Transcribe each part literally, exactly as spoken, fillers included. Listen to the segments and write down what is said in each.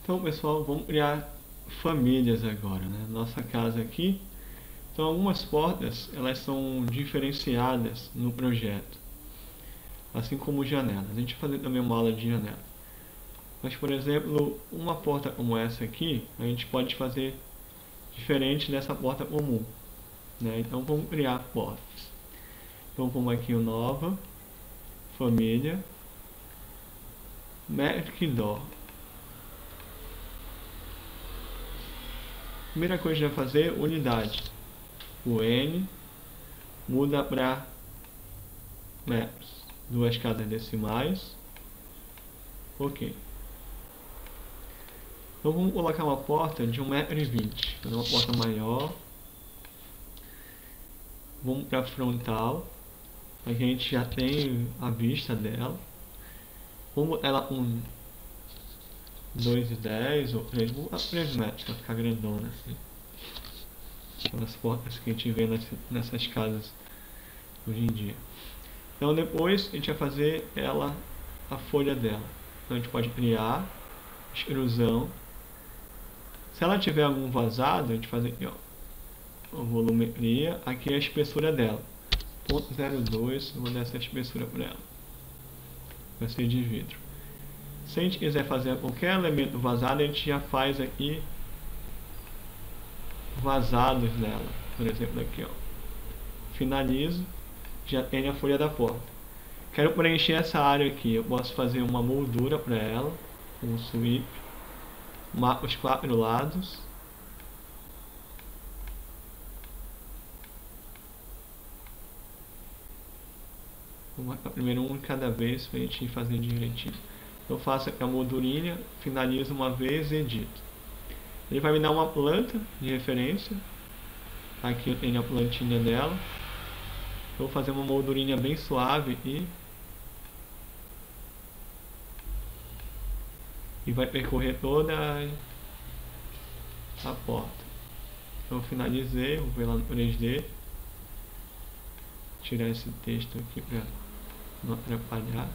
Então, pessoal, vamos criar famílias agora, né? Nossa casa aqui. Então, algumas portas, elas são diferenciadas no projeto, assim como janelas. A gente vai fazer também uma aula de janela. Mas, por exemplo, uma porta como essa aqui, a gente pode fazer diferente dessa porta comum, né? Então, vamos criar portas. Então, vamos aqui o nova, família, metric door. Primeira coisa que a gente vai fazer, unidade. O N muda para metros, duas casas decimais. Ok. Então vamos colocar uma porta de um metro e vinte. Fazer uma porta maior. Vamos para frontal. Aqui a gente já tem a vista dela. Vamos botar ela com dois e dez ou três, três metros para ficar grandona assim. Aquelas portas que a gente vê nessas casas hoje em dia. Então depois a gente vai fazer ela, a folha dela. Então a gente pode criar, extrusão. Se ela tiver algum vazado, a gente faz aqui, ó, a volumetria, aqui é a espessura dela. ponto zero dois, eu vou dar essa espessura para ela. Vai ser de vidro. Se a gente quiser fazer qualquer elemento vazado, a gente já faz aqui vazados nela. Por exemplo, aqui, ó. Finalizo, já tem a folha da porta. Quero preencher essa área aqui, eu posso fazer uma moldura para ela, com um sweep, marco os quatro lados. Vou marcar primeiro um cada vez para a gente ir fazendo direitinho. Eu faço aqui a moldurinha, finalizo uma vez e edito. Ele vai me dar uma planta de referência. Aqui eu tenho a plantinha dela. Vou fazer uma moldurinha bem suave e e vai percorrer toda a porta. Então finalizei, vou ver lá no três D. Tirar esse texto aqui para não atrapalhar.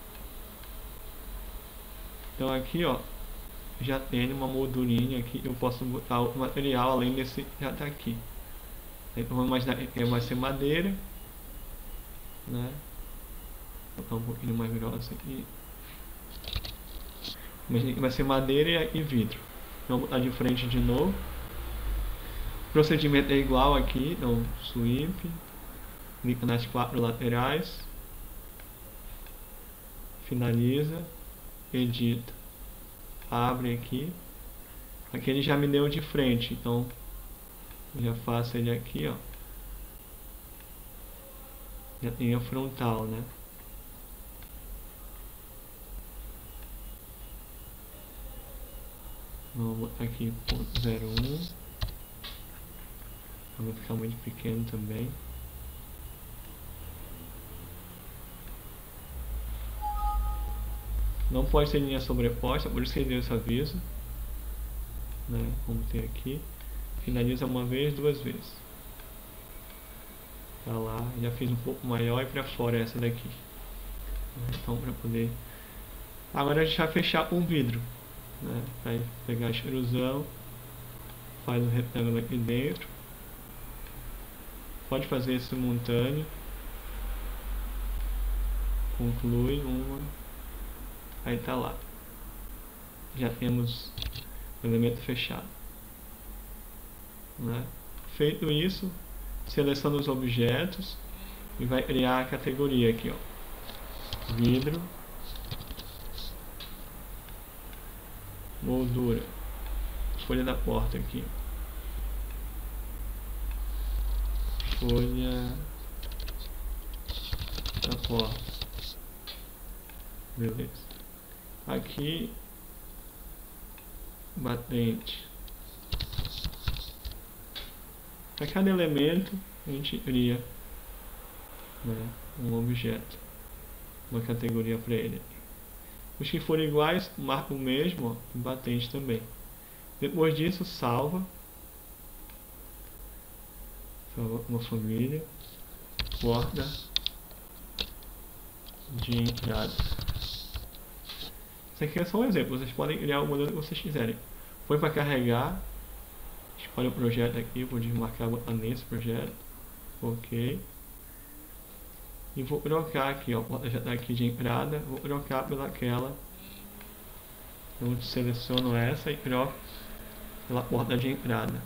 Então aqui, ó, já tem uma moldurinha aqui, eu posso botar o material além desse já tá aqui. Então vamos imaginar que vai ser madeira, né? Vou botar um pouquinho mais grossa aqui. Imagina que vai ser madeira e vidro. Então vou botar de frente de novo. O procedimento é igual aqui, então sweep, clica nas quatro laterais, finaliza, edita, abre aqui. Aqui ele já me deu de frente, então já faço ele aqui, ó. Já tem a frontal, né? Vamos botar aqui ponto zero um. Não vai ficar muito pequeno também. Não pode ter linha sobreposta, por isso que ele deu esse aviso, né? Vamos ter aqui. Finaliza uma vez, duas vezes. Tá lá, já fiz um pouco maior e para fora essa daqui. Então para poder. Agora a gente vai fechar com vidro, né? Vai pegar a extrusão, faz um retângulo aqui dentro. Pode fazer simultâneo. Conclui uma. Aí tá lá. Já temos o elemento fechado, né? Feito isso, seleciona os objetos e vai criar a categoria aqui, ó. Vidro, moldura, folha da porta aqui, folha da porta, beleza. Aqui, batente. Para cada elemento a gente cria, né, um objeto, uma categoria para ele. Os que forem iguais, marca o mesmo, ó, batente também. Depois disso, salva. Salva uma família. Porta de entrada. Se Isso aqui é só um exemplo, vocês podem criar o modelo que vocês quiserem. Foi para carregar, escolhe o projeto aqui, vou desmarcar, botar nesse projeto, ok. E vou trocar aqui, ó, a porta já está aqui de entrada, vou trocar pelaquela. Então seleciono essa e troco pela porta de entrada.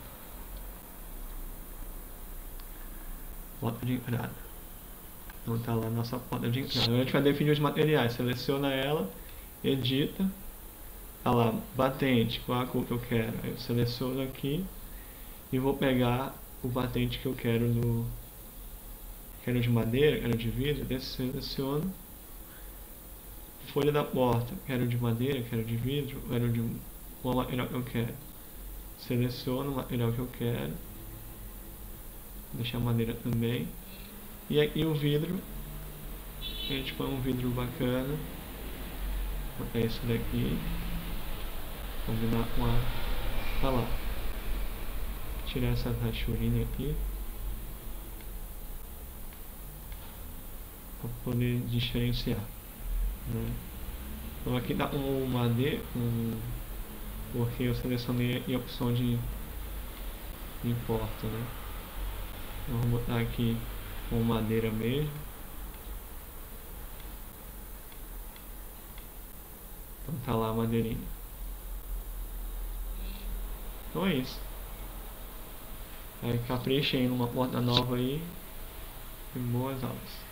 Porta de entrada. Então está lá a nossa porta de entrada. Agora a gente vai definir os materiais, seleciona ela, edita. Tá lá, batente, qual a cor que eu quero? Eu seleciono aqui e vou pegar o batente que eu quero no... Quero de madeira, quero de vidro, desse seleciono. Folha da porta, quero de madeira, quero de vidro, quero de qual material que eu quero. Seleciono o material que eu quero. Vou deixar a madeira também. E aqui o vidro, a gente põe um vidro bacana. Vou botar esse daqui. Combinar com a... Tá lá. Tirar essa rachurinha aqui. Para poder diferenciar. Né? Então aqui dá um madeira, um, porque eu selecionei a opção de, de porta, né? Então vou botar aqui com madeira mesmo. Então tá lá a madeirinha. Então é isso. Aí capricha aí numa porta nova aí. E boas aulas.